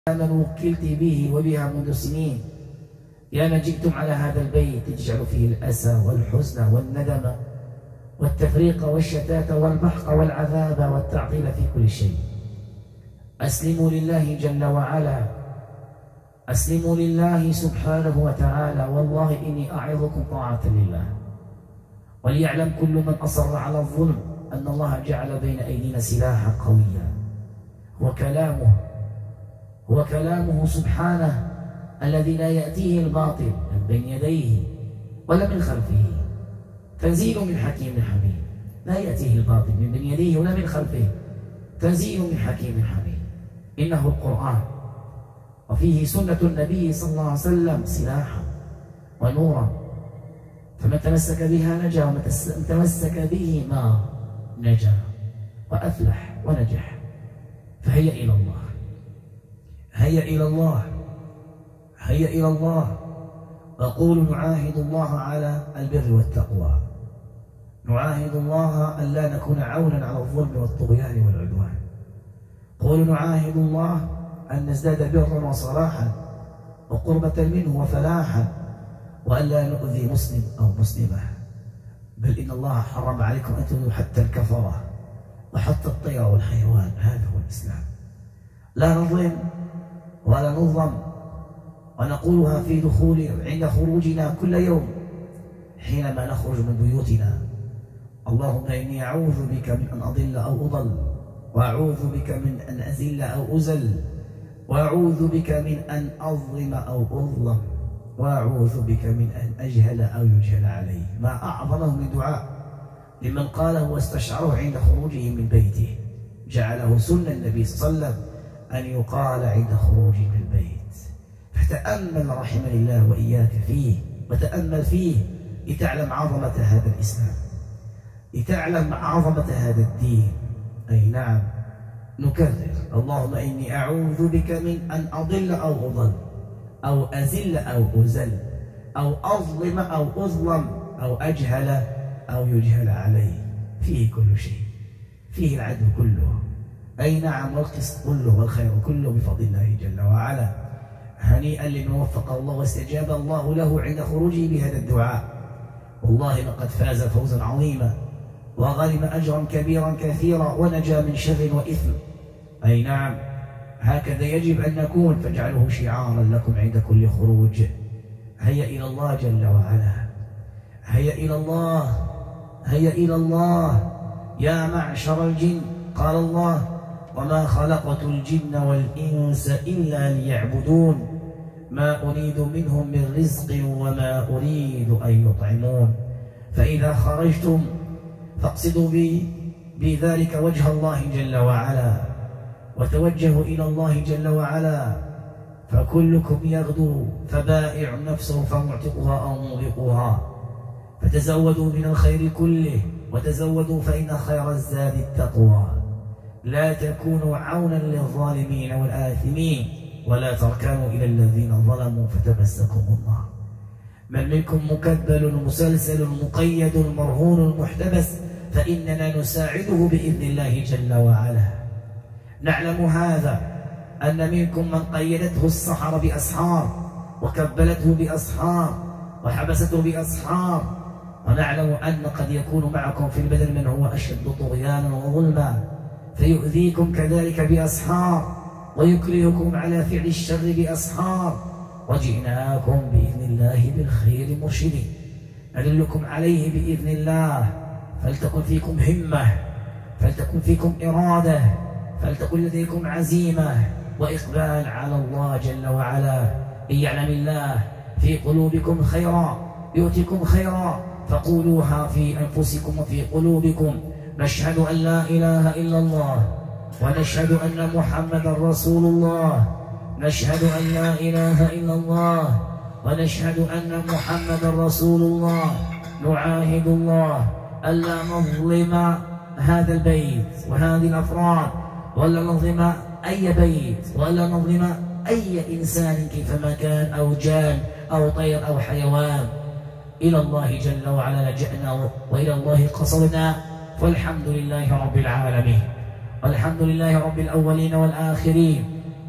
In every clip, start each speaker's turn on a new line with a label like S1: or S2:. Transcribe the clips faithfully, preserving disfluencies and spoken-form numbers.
S1: من وكلت به وبها منذ سنين، يا من جئتم على هذا البيت تجعل فيه الأسى والحزن والندم والتفريق والشتات والبحق والعذاب والتعطيل في كل شيء. أسلموا لله جل وعلا، أسلموا لله سبحانه وتعالى. والله إني أعظكم طاعة لله، وليعلم كل من أصر على الظلم أن الله جعل بين أيدينا سلاحا قويا، هو كلامه هو كلامه سبحانه الذي لا يأتيه الباطل من بين يديه ولا من خلفه، تنزيل من حكيم حميد. لا يأتيه الباطل من بين يديه ولا من خلفه، تنزيل من حكيم حميد. إنه القرآن، وفيه سنة النبي صلى الله عليه وسلم سلاحا ونورا، فمن تمسك بها نجا، ومن تمسك به ما نجا وأفلح ونجح. فهيا إلى الله، هيا إلى الله، هيا إلى الله. أقول نعاهد الله على البر والتقوى، نعاهد الله أن لا نكون عونا على الظلم والطغيان والعدوان. قولوا نعاهد الله أن نزداد برا وصلاحا وقربة منه وفلاحا، وأن لا نؤذي مسلم أو مسلمة. بل إن الله حرم عليكم أن تؤذوا حتى الكفرة وحتى الطير والحيوان. هذا هو الإسلام. لا نظلم ولا نظلم، ونقولها في دخول عند خروجنا كل يوم حينما نخرج من بيوتنا: اللهم إني أعوذ بك من أن أضل أو أضل، وأعوذ بك من أن أزل أو أزل، وأعوذ بك من أن أظلم أو أظلم، وأعوذ بك من أن أجهل أو يجهل علي. ما أعظمه من دعاء لمن قاله واستشعره عند خروجه من بيته، جعله سنة النبي صلى الله عليه وسلم أن يقال عند خروجه من البيت. فتأمل رحمني الله وإياك فيه، وتأمل فيه لتعلم عظمة هذا الإسلام، لتعلم عظمة هذا الدين. أي نعم، نكرر: اللهم إني أعوذ بك من أن أضل أو أضل، أو أزل أو أزل، أو أظلم أو أظلم، أو أجهل أو يجهل علي. فيه كل شيء، فيه العدل كله، أي نعم، والقسط كله والخير كله بفضل الله جل وعلا. هنيئا لمن وفق الله واستجاب الله له عند خروجه بهذا الدعاء. والله لقد فاز فوزا عظيما، وغنم أجرا كبيرا كثيرا، ونجا من شر وإثم. أي نعم، هكذا يجب أن نكون، فاجعله شعارا لكم عند كل خروج. هيا إلى الله جل وعلا، هيا إلى الله، هيا إلى الله. يا معشر الجن، قال الله: وما خلقت الجن والإنس إلا ليعبدون ما أريد منهم من رزق وما أريد أن يطعمون. فإذا خرجتم فاقصدوا بذلك وجه الله جل وعلا، وتوجهوا إلى الله جل وعلا. فكلكم يغدو فبائع نفسه فمعتقها أو موبقها. فتزودوا من الخير كله، وتزودوا فإن خير الزاد التقوى. لا تكونوا عونا للظالمين والآثمين، ولا تركنوا إلى الذين ظلموا فتمسكم النار. من منكم مكبل مسلسل مقيد مرهون محتبس، فإننا نساعده بإذن الله جل وعلا. نعلم هذا، أن منكم من قيدته السحر بأسحار، وكبلته بأسحار، وحبسته بأسحار. ونعلم أن قد يكون معكم في البدن من هو أشد طغيانا وظلما، فيؤذيكم كذلك بأسحار، ويكرهكم على فعل الشر بأسحار. وجئناكم بإذن الله بالخير مرشدين، ندلكم عليه بإذن الله. فلتكن فيكم همة، فلتكن فيكم إرادة، فلتكن لديكم عزيمة وإقبال على الله جل وعلا. إن يعلم الله في قلوبكم خيرا يؤتكم خيرا، فقولوها في أنفسكم وفي قلوبكم: نشهد أن لا إله إلا الله، ونشهد أن محمدا رسول الله، نشهد أن لا إله إلا الله، ونشهد أن محمدا رسول الله. نعاهد الله ألا نظلم هذا البيت وهذه الأفراد، ولا نظلم أي بيت، ولا نظلم أي إنسان كيفما كان، أو جان أو طير أو حيوان. إلى الله جل وعلا لجأنا، وإلى الله قصدنا. والحمد لله رب العالمين، والحمد لله رب الأولين والآخرين،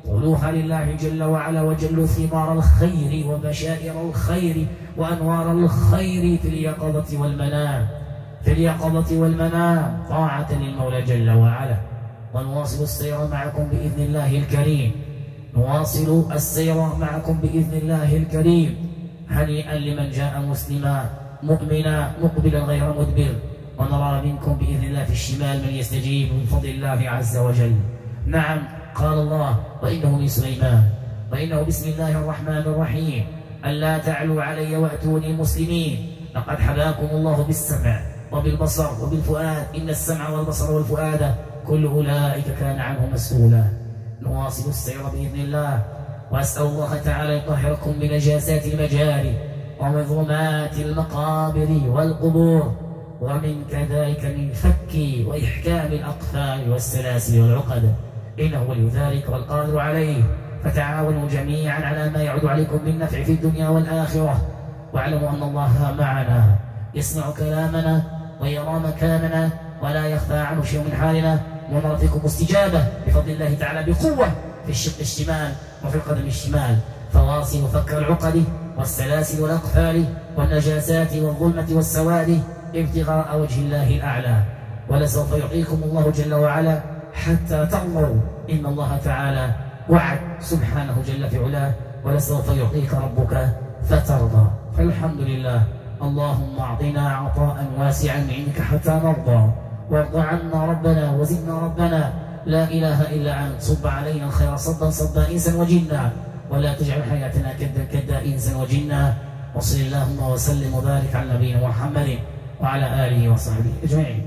S1: طلوها لله جل وعلا، وجل ثمار الخير وبشائر الخير وأنوار الخير في اليقظة والمنام، في اليقظة والمنام طاعة للمولى جل وعلا. ونواصل السير معكم بإذن الله الكريم، نواصل السير معكم بإذن الله الكريم. هنيئا لمن جاء مسلما مؤمنا مقبلا غير مدبر، ونرى منكم بإذن الله في الشمال من يستجيب من فضل الله عز وجل. نعم، قال الله: وإنه من سليمان وإنه بسم الله الرحمن الرحيم ألا تعلوا علي وأتوني مسلمين. لقد حباكم الله بالسمع وبالبصر وبالفؤاد، إن السمع والبصر والفؤاد كل أولئك كان عنه مسؤولا. نواصل السير بإذن الله، وأسأل الله تعالى يطهركم من نجاسات المجاري ومن ظلمات المقابر والقبور، ومن كذلك من فك وإحكام الأقفال والسلاسل والعقد، إنه ولي ذلك والقادر عليه. فتعاونوا جميعا على ما يعود عليكم بالنفع في الدنيا والآخرة، واعلموا أن الله معنا يسمع كلامنا ويرى مكاننا ولا يخفى عنه شيء من حالنا، ونرى فيكم استجابة بفضل الله تعالى بقوة في الشق الشمال وفي القدم الشمال. فواصلوا فك العقد والسلاسل والأقفال والنجاسات والظلمة والسواد ابتغاء وجه الله الأعلى، ولسوف يعطيكم الله جل وعلا حتى ترضوا. إن الله تعالى وعد سبحانه جل في علاه: ولسوف يعطيك ربك فترضى. فالحمد لله، اللهم أعطنا عطاء واسعا منك حتى نرضى، وارض عنا ربنا وزدنا ربنا، لا إله إلا أنت. صب علينا الخير صبا صبا إنسا وجنا، ولا تجعل حياتنا كدا كدا إنسا وجنا. وصل اللهم وسلم وبارك على نبينا محمد وعلى آله وصحبه أجمعين.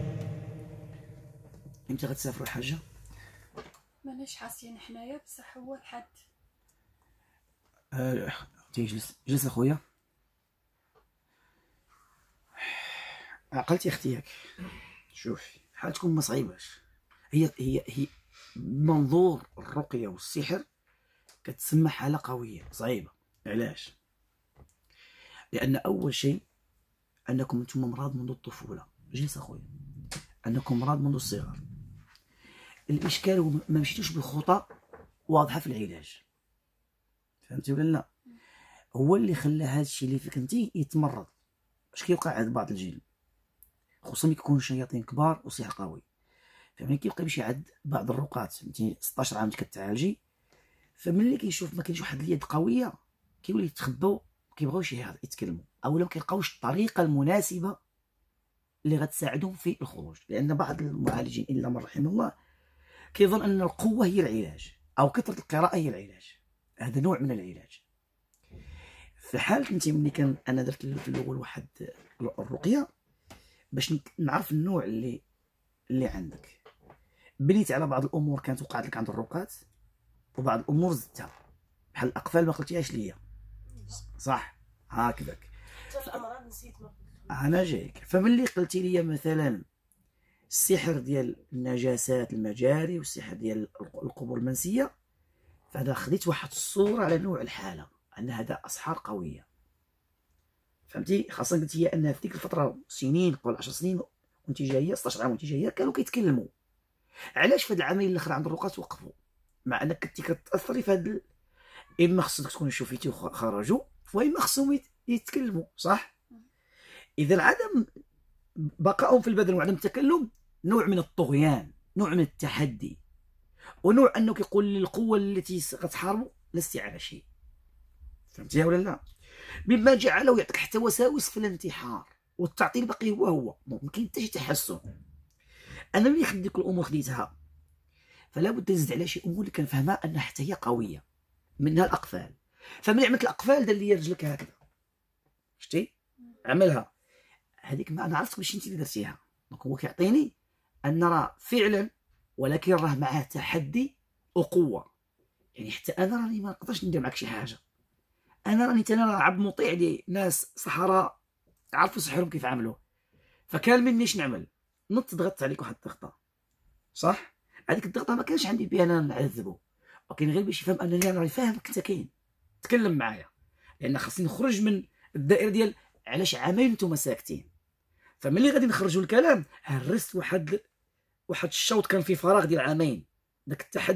S2: امتى غتسافروا الحاجة؟
S3: ماناش حاسين حنايا، بصح هو الحد.
S2: أه... تيجلس جلس اخويا. عقلتي اختي ياك. شوفي حالتكم ما صعيباش، هي هي هي منظور الرقية والسحر كتسمى حالة قوية صعيبة. علاش؟ لأن أول شيء أنكم أنتم مرض منذ الطفولة. جلس أخويا، أنكم مرض منذ الصغر. الإشكال ما مشيتوش بالخطى واضحة في العلاج، فهمتي ولا لا؟ هو اللي خلى هذا الشيء اللي فيك انتي يتمرض. اش كيوقع عند بعض الجيل، خصوصا ملي كيكونوا شياطين كبار وسحر قوي، فملي كيبقى يمشي عند بعض الرقات انتي ستطاش عام كتعالجي، فملي كيشوف ما كاينش واحد اليد قويه كيولي يتخباو، ما كيبغيوش يتكلموا، اولا ما كيلقاوش الطريقه المناسبه اللي غتساعدهم في الخروج. لان بعض المعالجين الا من رحم الله كيظن ان القوه هي العلاج او كثره القراءه هي العلاج. هذا نوع من العلاج. في حالك انت ملي كان انا درت في الاول واحد الرقيه باش نعرف النوع اللي اللي عندك، بنيت على بعض الامور كانت وقعت لك عند الرقات، وبعض الامور زدتها بحال الاقفال ما قلتيهاش ليا صح هكذاك.
S3: حتى الامراض نسيت ما
S2: انا جايك. فملي قلتي لي مثلا السحر ديال النجاسات المجاري والسحر ديال القبور المنسيه، فهذا خديت واحد الصوره على نوع الحاله ان هذا اسحار قويه، فهمتي؟ خاصه قلت هي ان في ديك الفتره سنين قبل عشر سنين وانت جايه ستطاش عام وانت جايه كانوا كيتكلموا. علاش في هاد العامين الاخر عند الرقات وقفوا؟ مع انك كنتي كتاثري في هاد ال... اما خصك تكون شوفيتي وخرجوا، واما خصهم يتكلموا صح. اذا عدم بقائهم في البدن وعدم التكلم نوع من الطغيان، نوع من التحدي، ونوع انه كيقول للقوه التي غتحاربوا لست على شيء، فهمتي ولا لا؟ مما جعله يعطيك حتى وساوس في الانتحار، والتعطيل باقي هو هو، ما كاين حتى شي تحسن. انا ملي خديت ديك الامور خديتها، فلا بد نزيد على شي امور اللي كنفهمها انها حتى هي قويه، منها الاقفال. فملي عملت الاقفال دار لي رجلك هكذا، شتي عملها هذيك، ما انا عرفت ماشي انت اللي درتيها. دونك هو كيعطيني ان راه فعلا، ولكن راه معاه تحدي وقوه. يعني حتى انا راني ما نقدرش ندير معك شي حاجه، انا راني انا راه عبد مطيع دي ناس صحراء عرفوا سحرهم كيف عملوه، فكان مني اش نعمل؟ نط ضغطت عليك واحد الضغطه صح. هذيك الضغطه ما كانش عندي بها انا نعذبه، ولكن غير باش يفهم انني انا راني فاهمك انت كاين تكلم معايا، لان خاصني نخرج من الدائره ديال علاش عامين نتوما ساكتين. فملي غادي نخرجوا الكلام هرست واحد واحد الشوط كان فيه فراغ ديال عامين، داك التحدي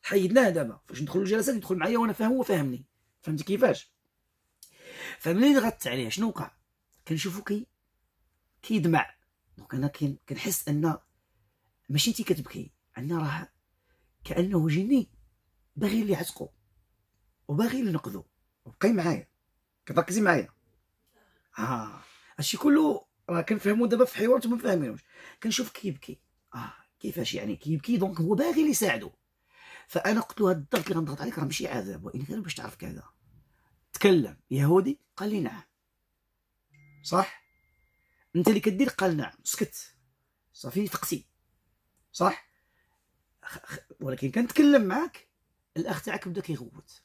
S2: حيدناه دابا فاش ندخلوا الجلسات يدخل معايا وانا فاهم هو فاهمني. فهمتي كيفاش؟ فملي ضغطت عليه شنو وقع؟ كنشوفو كي كيدمع. دونك انا كنحس ان ماشي انت كتبكي، ان راه كانه جني باغي اللي يعتقو وباغي اللي نقذو. بقاي معايا كتركزي معايا. اه هادشي كله راه كنفهمو دابا في حوار نتوما مفاهمينوش. كنشوف كيبكي اه كيفاش يعني كيبكي؟ دونك هو باغي اللي يساعدو. فانا قلت له هاد الضغط اللي غنضغط عليك راه ماشي عذاب، وان كان باش تعرف كذا. تكلم يهودي؟ قال لي نعم. صح؟ انت اللي كدير؟ قال نعم. سكت صافي فقتي. صح؟ ولكن كنتكلم معاك الاخ تاعك بدا كيغوت،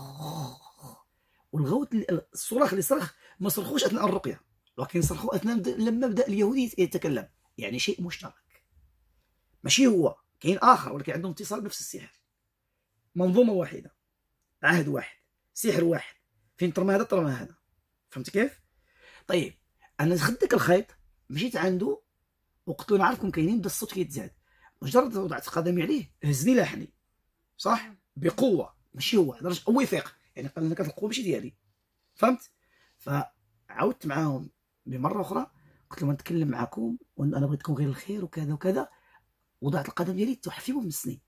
S2: والغوت الصراخ اللي صرخ ما صرخوش اثناء الرقيه، ولكن صرخوا اثناء لما بدا اليهودي يتكلم. يعني شيء مشترك، ماشي هو، كاين اخر ولكن عندهم اتصال بنفس السحر. منظومه واحده، عهد واحد، سحر واحد، فين ترمى هذا ترمى هذا. فهمت كيف؟ طيب انا خديت الخيط مشيت عنده وقلت له نعرفكم كاينين، بدا الصوت كيتزاد. مجرد وضعت قدمي عليه هزني لاحني. صح؟ بقوه، ماشي هو درجه هو يفيق. يعني قال لنا كانت القوه ماشي ديالي. فهمت؟ فعاودت معاهم بمره اخرى قلت لهم نتكلم معكم وانا بغيتكم غير الخير وكذا وكذا. وضعت القدم ديالي تحفيهم من السنين.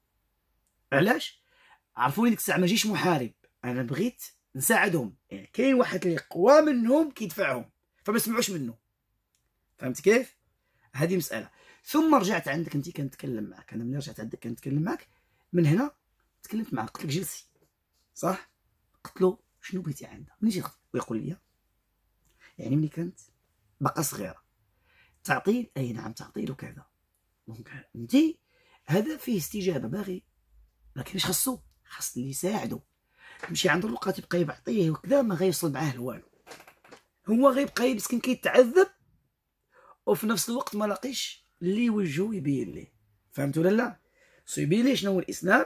S2: علاش؟ عرفوني ديك الساعه ما جيش محارب، انا بغيت نساعدهم. يعني كاين واحد اللي قوى منهم كيدفعهم فما يسمعوش منه. فهمت كيف؟ هذه مساله. ثم رجعت عندك انت كنتكلم معك. انا ملي رجعت عندك كنتكلم معك من هنا تكلمت معك قلت لك جلسي. صح؟ قلت له شنو بغيتي عندها؟ ملي جيت ويقول لي يعني ملي كانت باقا صغيره تعطيل؟ اي نعم تعطيل وكذا. دونك انت هذا فيه استجابه باغي، لكن اش خاصو؟ خاص اللي يساعدو. تمشي عند الرقه تبقى يعطيه وكذا ما غيوصل معاه لوالو. هو غيبقى مسكين كيتعذب وفي نفس الوقت ما لاقيش اللي يوجهو يبين ليه. فهمت ولا لا؟ سو يبين ليه شنو هو الاسلام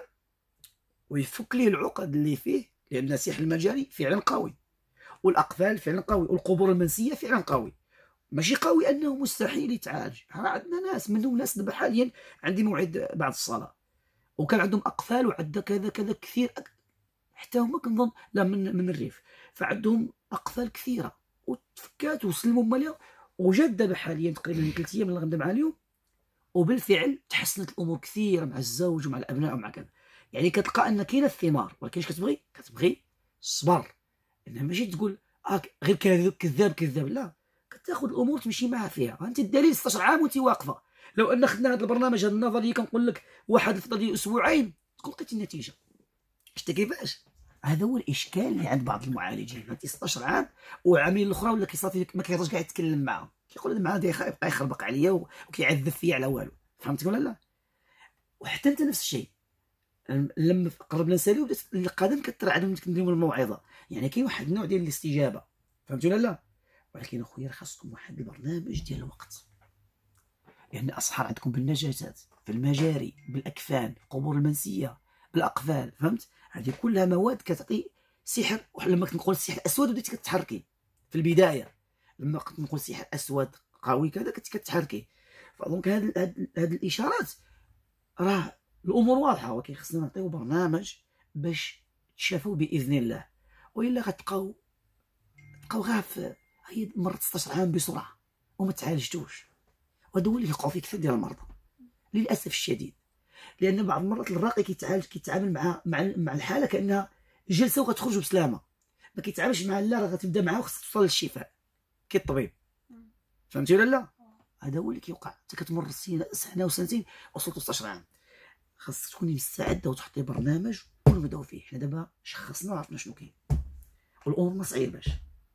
S2: ويفك ليه العقد اللي فيه، لان السحر المجاري فعلا قوي، والاقفال فعلا قوي، والقبور المنسيه فعلا قوي. ماشي قوي انه مستحيل يتعالج. عندنا ناس منهم ناس دابا حاليا عندي موعد بعد الصلاه وكان عندهم اقفال وعندها كذا كذا كثير، حتى هما كنظن لا من من الريف، فعندهم اقفال كثيره وتفكات وسلموا مالها. وجات دابا حاليا تقريبا ثلاث ايام اللي غنبدا مع اليوم، وبالفعل تحسنت الامور كثير مع الزوج ومع الابناء ومع كذا. يعني كتلقى ان كاينه الثمار، ولكن اش كتبغي؟ كتبغي الصبر. انها ماشي تقول آه غير كذاب كذاب كذاب، لا، كتاخذ الامور تمشي معها فيها. انت الدليل ستة عشر عام وانت واقفه. لو ان خدنا هذا البرنامج هذا النظري كنقول لك واحد الفتره ديال اسبوعين تكون لقيتي النتيجه. شتي كيفاش؟ هذا هو الاشكال اللي عند بعض المعالجين. انت ستة عشر عام وعاملين الاخرى ولا كيصافي ما كيرجعش كاع يتكلم معاهم، كيقول هذا معاه يبقى يخربق عليا وكيعذب فيا على والو. فهمتك ولا لا؟ وحتى انت نفس الشيء لما قربنا نساليو بدات القدم كترعد كنديروا الموعظه. يعني كاين واحد النوع ديال الاستجابه. فهمتوا ولا لا؟ ولكن اخويا خاصكم واحد البرنامج ديال الوقت، لان يعني اسحار عندكم بالنجاسات، في المجاري، بالاكفان، القبور المنسيه، بالاقفال. فهمت؟ هذه كلها مواد كتعطي سحر. لما كنت نقول السحر الاسود بديتي كتحركي في البدايه، لما كنت نقول سحر اسود قوي كذا كنت كتحركي. فدونك هاد هاد الاشارات راه الامور واضحه، ولكن خصنا نعطيو برنامج باش تشافوا باذن الله، والا غتبقاو تبقاو غير في هي مرت ستة عشر عام بسرعه وما تعالجتوش. وهذا هو اللي كيوقعوا فيه كثير ديال المرضى للاسف الشديد. لان بعض المرات الراقي كيتعالج كيتعامل مع مع مع الحاله كانها جلسه وغتخرج بسلامه، ما كيتعاملش مع لا، راه غتبدا معاه وخصك توصل للشفاء كي الطبيب. فهمتي ولا لا؟ هذا هو اللي كيوقع. انت كتمر سنه سنه وسنتين وصلت ستة عشر عام، خاصك تكوني مستعده وتحطي برنامج ونبداو فيه. حنا دابا شخصنا وعرفنا شنو كاين والامور ما صعيباش.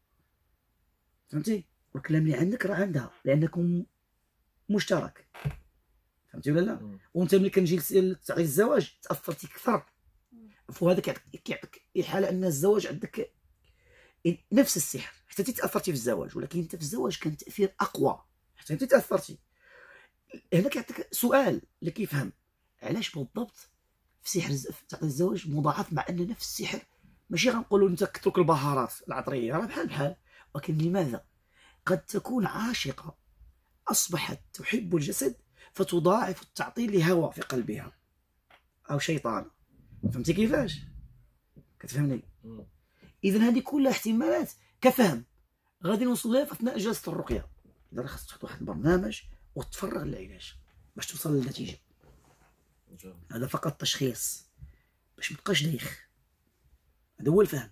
S2: فهمتي؟ والكلام اللي عندك راه عندها لانكم مشترك. فهمتي ولا لا؟ وانت ملي كنجي تعطي الزواج تاثرتي اكثر، وهذا كيعطيك ايحاء ان الزواج عندك نفس السحر. حتى انت تاثرتي في الزواج، ولكن انت في الزواج كان تاثير اقوى حتى انت تاثرتي. هنا كيعطيك سؤال اللي كيفهم علاش بالضبط في سحر تعطي الزواج مضاعف، مع ان نفس السحر ماشي غنقولوا انت تترك البهارات العطريه راه بحال بحال، ولكن لماذا؟ قد تكون عاشقه اصبحت تحب الجسد فتضاعف التعطيل لهوى في قلبها او شيطان. فهمتي كيفاش؟ كتفهمني؟ اذا هذه كلها احتمالات كفهم غادي نوصل لها في اثناء جلسه الرقيه. اذا خاصك تحط واحد البرنامج وتفرغ للعلاج باش توصل للنتيجه. هذا فقط تشخيص باش متبقاش دايخ. هذا هو الفهم.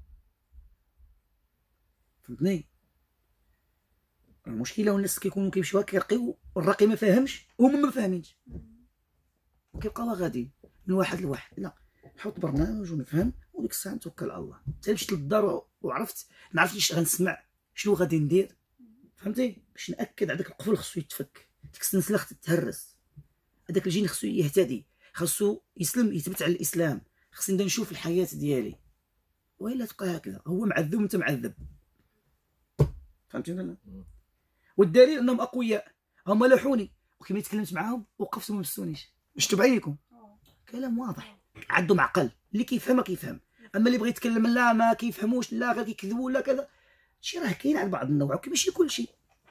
S2: فهمتني؟ المشكله الناس كيكونوا كيمشيو كيرقيو الراقي ما فاهمش وهما ما فاهمينش وكيبقاو غادي من واحد لواحد. لا، حط برنامج ونفهم وديك الساعه نتوكل على الله. حتى مشيت للدار وعرفت ما عرفتش غنسمع شنو غادي ندير. فهمتي؟ باش ناكد على داك القفل خصو يتفك، ديك السلسله خصها تتهرس، هذاك الجين خصو يهتدي، خصو يسلم يثبت على الاسلام، خصني نبدا نشوف الحياه ديالي. والا تبقى هكذا هو معذب وانت معذب. فهمتي ولا لا؟ والدليل انهم اقوياء، هما لاحوني وكيما تكلمت معاهم وقفت وما مسونيش. شفتوا بعينيكم كلام واضح، عندهم عقل، اللي كيفهم كيفهم، اما اللي بغى يتكلم لا ما كيفهموش لا غير كيكذبوا لا كذا، شي راه كاين على بعض النوع وماشي كل شيء.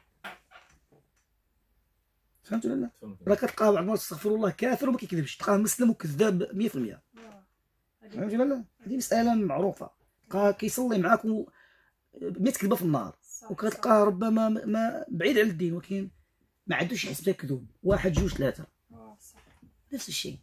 S2: فهمت ولا لا؟ راه كتلقى بعض الناس استغفر الله كافر وما كيكذبش، تلقاه مسلم وكذاب مية في المية. فهمتي ولا لا؟ هذه مساله معروفه، تلقاه كيصلي معاك مية كذبه في النار، وكتلقاه ربما ما بعيد على الدين ولكن ما عندوش يحس بها كذوب، واحد جوج ثلاثه نفس الشيء.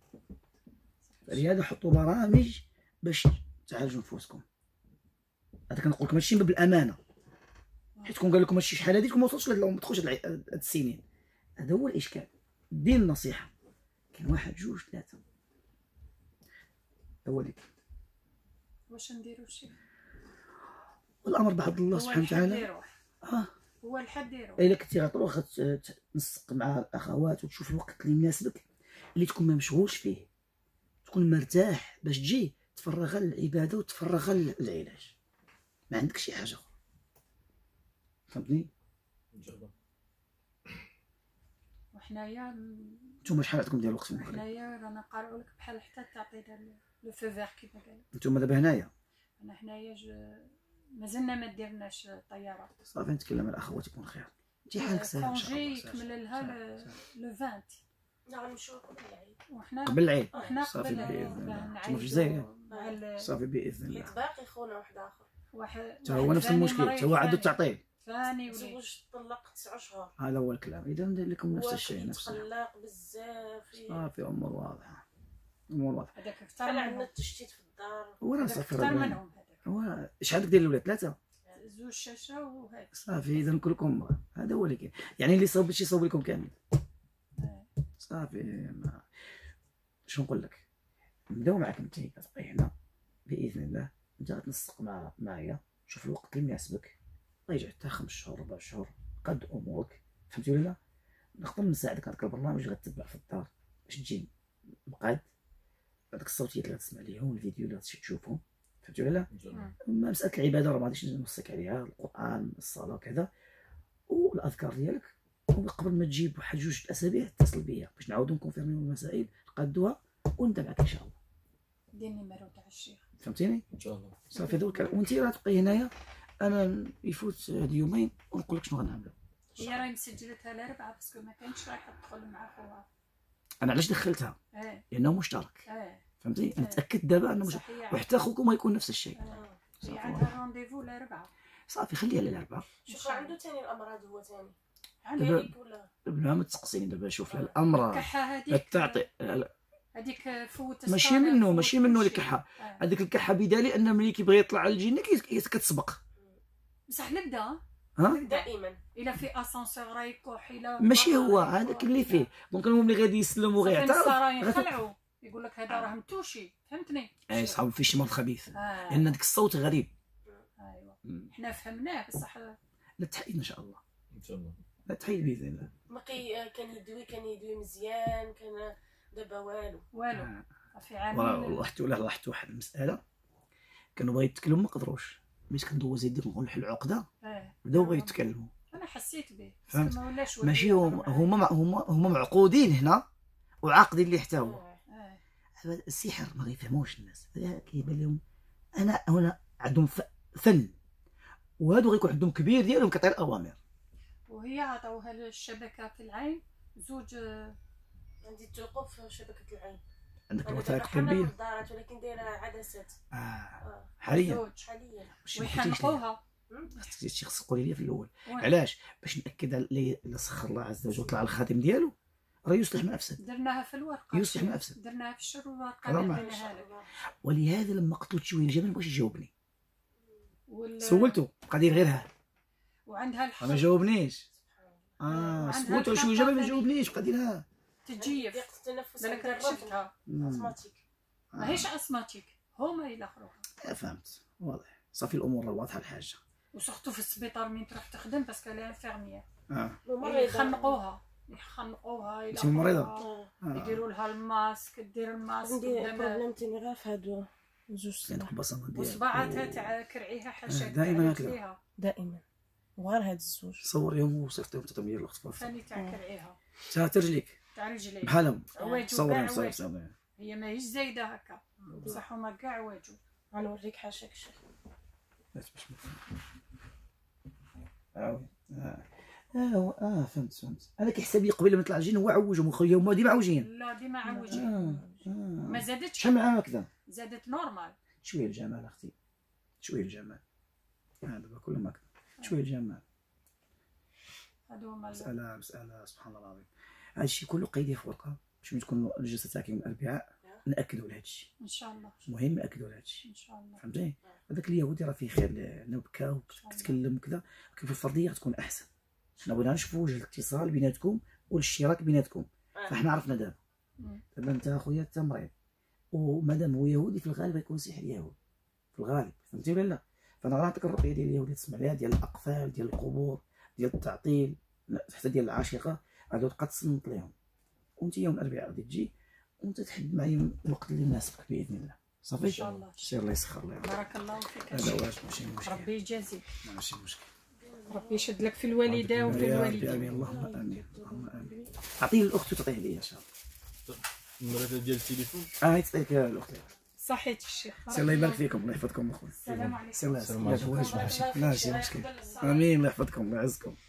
S2: فلهذا حطوا برامج باش تعالجوا نفوسكم. هذا كنقول لكم هادشي من باب الامانه، حيت كون قال لكم هادشي شحال هادي ما وصلتش لهاد ما تدخلش هاد السنين. هذا هو الاشكال. الدين النصيحه، كاين واحد جوج ثلاثه. هو اللي
S3: واش نديرو شي
S2: والامر بعد الله سبحانه وتعالى. اه
S3: هو الحد ديرو.
S2: الا كنتي غتروح تنسق مع الاخوات وتشوف الوقت اللي يناسبك، اللي تكون ما مشغولش فيه، تكون مرتاح باش تجي تفرغ للعباده وتفرغ للعلاج، ما عندك شي حاجه اخرى. فهمتني؟
S3: وحنايا
S2: نتوما شحال عندكم ديال الوقت في المغرب؟
S3: حنايا رانا قارعوا لك بحال حتى تعطينا لو فو فيغ كيما قال.
S2: نتوما دابا هنايا
S3: انا حنايا مازلنا ما ديرناش طيارات.
S2: صافي نتكلم مع الاخوات يكون خير. انت حالك ساهل ان شاء الله.
S3: يكمل لها لو عشرين. نعم نشوف قبل العيد. وحنا
S2: قبل العيد
S3: صافي
S2: باذن الله. انتم في الجزائر صافي باذن الله.
S3: حيت باقي خونا واحد اخر واحد
S2: حتى هو نفس المشكل، حتى هو عنده التعطيل
S3: ثاني وليد طلق تسع شهور.
S2: هذا هو الكلام. اذا ندير لكم نفس الشيء نفس
S3: طلق بزاف
S2: صافي امور واضحه امور واضحه.
S3: هذاك اكثر عندنا التشتيت في الدار
S2: هو راه صافي
S3: اكثر منهم. هذاك
S2: هو شحال ديال الاولاد؟ ثلاثه
S3: زوج شاشه وهذا
S2: صافي. اذا كلكم هذا هو اللي كاين، يعني اللي صوب شي صوب لكم كامل صافي. ما شنو نقول لك، نبداو معاك انت كتبقي هنا باذن الله. انت غتنسق مع معايا، شوف الوقت اللي يناسبك، الله يجعل حتى خمس شهور ربع شهور قد امورك. فهمتي ولا لا؟ نقدر نساعدك. هذاك البرنامج اللي غتتبع في الدار باش تجي مقاد، هذاك الصوتيات اللي غتسمع ليهم، الفيديو اللي غتشوفهم. فهمتي ولا لا؟ ما مساله العباده راه ما غاديش نوصيك عليها، القران الصلاه وكذا والاذكار ديالك. وقبل ما تجيب واحد جوج الاسابيع اتصل بيا باش نعاودو نكونفيرميو المسائل نقادوها ونبدا معاك ان شاء الله.
S3: دير النيميرو تاع الشيخ.
S2: فهمتيني؟
S4: ان شاء الله
S2: صافي هذا الكلام. وانت راه تبقي هنايا، انا يفوت هاد يومين ونقول لك شنو غنعملو.
S3: هي راهي مسجلتها لربعه باسكو ما كانتش رايحه تدخل مع خوها.
S2: انا علاش دخلتها؟
S3: اه
S2: لانه مشترك.
S3: اه
S2: فهمتي؟ انا تاكدت دابا انه مشترك، وحتى خوكم غيكون نفس الشيء.
S3: اه هي عندها رونديفو لربعه.
S2: صافي خليها للاربعه.
S5: شوف عنده ثاني الامراض هو ثاني
S2: دابا
S5: ولا
S2: بلا ما تسقسيني دابا. شوف الامراض
S3: الكحه هذيك
S2: تعطي
S3: هذيك فوت
S2: ماشي منه ماشي منه الكحه. هذيك الكحه بدليل ان ملي كيبغي يطلع على الجنه كتسبق.
S3: بصح نبدا
S2: ها
S5: دائما
S3: الا في اسانسور راه يكح الا
S2: ماشي هو هذاك اللي فيه. دونك المهم اللي غادي يسلم وغيعترف
S3: راه يخلعوا يقول لك هذا راه متوشي. فهمتني؟
S2: اي صحاب فيه شي مرض خبيث
S3: آه.
S2: لان داك الصوت غريب.
S3: ايوا حنا فهمناه بصح
S2: لا تحيد ان شاء الله.
S4: ان شاء الله
S2: لا تحيد باذن الله.
S5: بقي كان يدوي كان يدوي مزيان كان دابا والو
S3: والو
S2: آه.
S3: في عامين.
S2: رحت ولا لاحظت واحد المساله، كانوا بغاو يتكلموا ما قدروش، ملي كندوز يدير نقول حل العقده
S3: اه
S2: بداو بغاو يتكلموا.
S3: انا حسيت به
S2: فهمت؟
S3: ما ولاش
S2: ماشي هما هما هما هما معقودين هنا وعاقدين اللي حتى هو.
S3: اه
S2: السحر ما غيفهموش الناس، كيبان لهم انا هنا عندهم فن، وهادو غيكون عندهم كبير ديالهم كيعطي الاوامر.
S3: وهي عطاوها الشبكه في العين زوج.
S5: عندي الثقوب في شبكه العين.
S2: عندك
S5: انا
S2: الوثائق
S5: دابا حامله
S2: الطبيه
S5: نظارات ولكن دايره عدسات.
S2: اه
S5: اه
S2: حاليا
S3: زوج.
S5: حاليا.
S2: واش ما قلتيش لي؟
S3: ويحنقوها.
S2: خصك شي خصك تقولي لي في الاول
S3: وين؟
S2: علاش باش ناكد على اللي اللي سخر الله عز وجل وطلع الخاتم ديالو راه يصلح ما افسد
S3: درناها في الورقه.
S2: يصلح ما افسد.
S3: درناها في الشر والورقه
S2: راه
S3: اللي
S2: ما-
S3: عطيناها لك.
S2: ولهذا لما قلت شويه الجبل مبغاش يجاوبني
S3: وال...
S2: سولته بقى داير غيرها
S3: وعندها الحق
S2: ما جاوبنيش اه
S3: وعندها
S2: سولته
S3: الحق
S2: شويه جبل ما
S3: ثاني.
S2: جاوبنيش بقى دايرها
S3: تجيف.
S5: ضيق التنفس
S3: بالك
S5: جربت
S3: شفتها.
S5: اسماتيك.
S3: ماهيش اسماتيك، هما يلاخروها.
S2: آه، فهمت واضح صافي الامور راه واضحه الحاجه
S3: وسورتو في السبيطار من تروح تخدم باسكو لي انفيرميير
S2: اه
S3: يخنقوها يخنقوها
S2: انت مريضه
S5: اه
S2: آه.
S3: يديروا لها الماسك، دير الماسك
S5: عندي
S3: قدام
S5: بروبليم تاني غير في هادو زوج
S2: عندك
S5: صباح
S2: البصمه ديالك
S3: وصباعاتها تاع كرعيها حاشاك
S2: دايماً
S3: تاع
S2: هكذا.
S3: رجليها
S5: دائما وغير هاد الزوج.
S2: صوريهم وصيفطيهم حتى ديال الاخت فاطمه
S3: ثاني تاع كرعيها
S2: تا رجليك
S3: تاع رجليها
S2: بحالهم
S3: عواجو
S2: صوريهم
S3: كاع
S2: صوري
S3: عواجو.
S2: صوري
S3: هي ماهيش زايده هكا بصح هما كاع عواجو.
S5: غنوريك حاشاك الشيخ.
S2: باش باش عاود اه اه اه فهمت فهمت انا كيحسب لي قبيله ما طلع الجن هو عوجهم وخويا هما ديما عوجين
S3: لا ديما عوجين.
S2: اه اه
S3: ما زادتش،
S2: شحال من عام هكذا
S3: زادت نورمال.
S2: شويه الجمال اختي شويه الجمال آه دابا كلهم هكذا شويه الجمال
S3: هادو هما ال-
S2: مساله مساله سبحان الله العظيم هادشي كله قيديه في ورقه باش ملي تكون الجلسه تاعك يوم الاربعاء ناكدوا على هادشي
S3: ان شاء الله
S2: المهم ناكدوا على هادشي
S3: ان شاء الله.
S2: فهمتي هذاك اليهودي راه فيه خير نبكى وتتكلم وكذا ولكن في الفرديه غتكون احسن حنا بغينا نشوفوا وجه الاتصال بيناتكم والاشتراك بيناتكم فاحنا عرفنا دابا
S3: مم.
S2: دابا انت اخويا انت مريض ومادام هو يهودي في الغالب غيكون سحر يهود في الغالب فهمتي ولا لا فانا غنعطيك الرقيه ديال اليهودي تسمع ليها ديال الاقفال ديال القبور ديال التعطيل حتى ديال العاشقه غادي تبقى تصنت لهم وانت يوم الاربعاء غادي تجي وانت تحدد معايا الوقت اللي يناسبك باذن الله صافي
S3: ان شاء الله.
S2: سير الله يسخر الله يعطيك.
S3: بارك الله فيك.
S2: هذا واش ماشي مشكل
S3: ربي يجازيك،
S2: ماشي مشكل
S3: ربي يشد لك في الوالده وفي
S2: يا ربي
S3: الوالدين.
S2: امين اللهم امين اللهم امين اعطيه الاخت وتعطيه لي ان شاء الله
S4: النمرة ديال التليفون.
S2: اه هي تعطيك الاخت
S3: صحيت الشيخ.
S2: سير الله يبارك فيكم الله يحفظكم اخويا
S3: السلام عليكم.
S2: سير الله
S4: السلام
S2: يسلمك
S4: عليكم.
S2: ماشي ماشي ماشي مشكل امين الله يحفظكم الله يعزكم